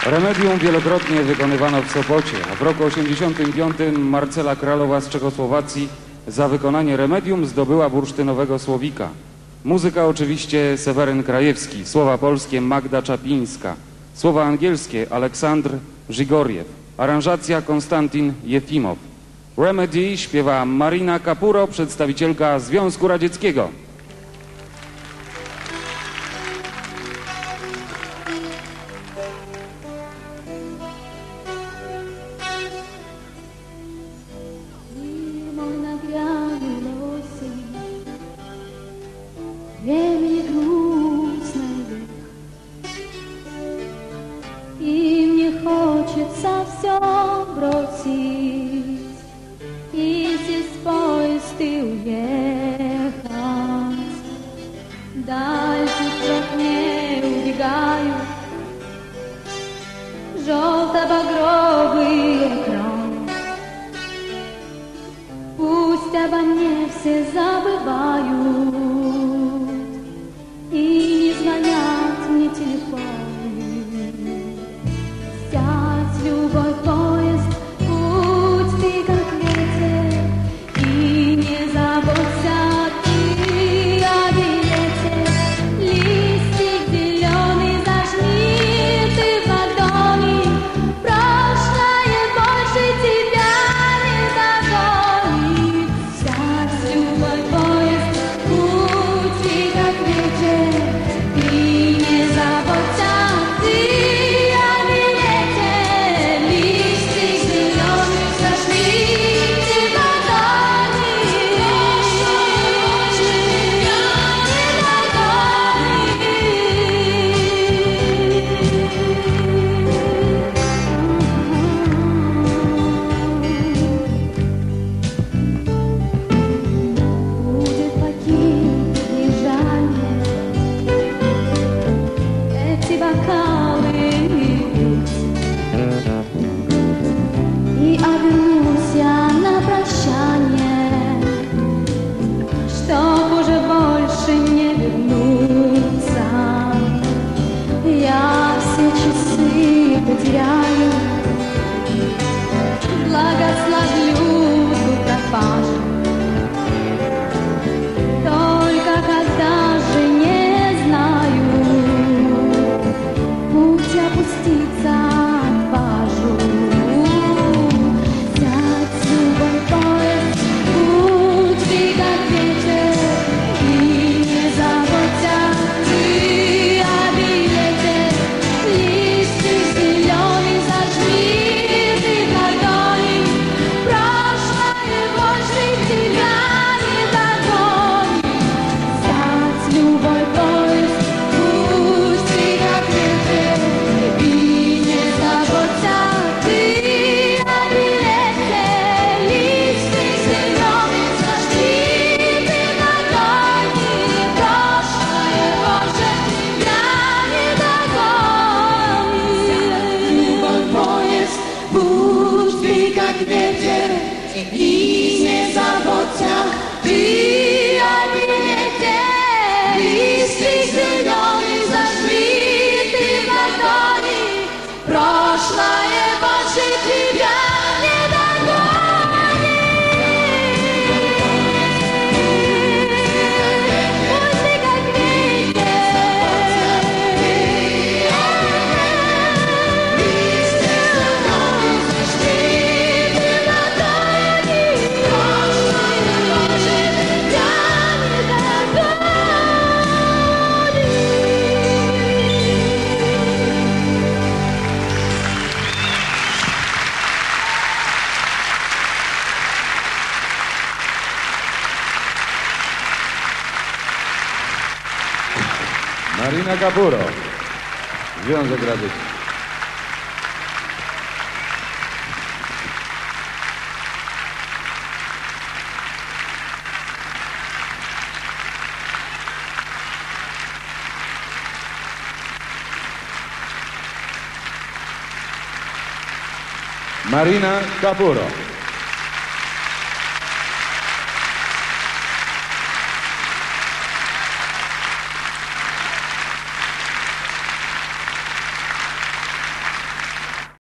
Remedium wielokrotnie wykonywano w Sopocie, a w roku 1985 Marcela Kralowa z Czechosłowacji za wykonanie Remedium zdobyła bursztynowego Słowika. Muzyka oczywiście Seweryn Krajewski, słowa polskie Magda Czapińska, słowa angielskie Aleksandr Żigorjew, aranżacja Konstantin Jefimow. Remedy śpiewa Marina Kapuro, przedstawicielka Związku Radzieckiego. Времени грустных, и мне хочется все бросить и сесть в поезд и уехать. Дальше в окне убегают желто-багровый экран. Пусть обо мне все забывают и не звонят мне телефоны. Сядь в любой поезд, будь ты как ветер, и не заботься ты о билете. Листик зеленый зажми ты в ладони, прошлое больше тебя не догонит. Сядь в любой поезд, будь ты как ветер, и не заботься ты о билете. Листик зеленый зажми ты в ладони, прошлое будет покинуть, не жаль мне эти бокалы и обернусь я на прощание, чтоб уже больше не вернуться. Я все часы потеряю, благословлю пропажу. Только когда же не знаю, путь опуститься отважу. Сядь в любой поезд, будь ты как ветер, и не заботься ты о билете. Листик зеленый зажми ты в ладони, прошлое больше тебя не догонит. Сядь в любой поезд, будь ты как ветер, и не заботься ты о билете. Листик зеленый зажми ты в ладони, прошлое больше тебя не догонит. Сядь в любой поезд, будь ты как ветер, и не заботься ты о билете. Листик зеленый зажми ты в ладони, прошлое больше тебя не догонит. Будь ты как ветер, листик зеленый зажми ты в ладони, прошлое больше тебя не догонит. Marina Kapuro, Związek Radziecki. Marina Kapuro.